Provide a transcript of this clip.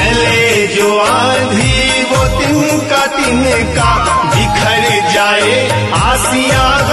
चले जो आंधी वो तिनका तिनका बिखर जाए आसियां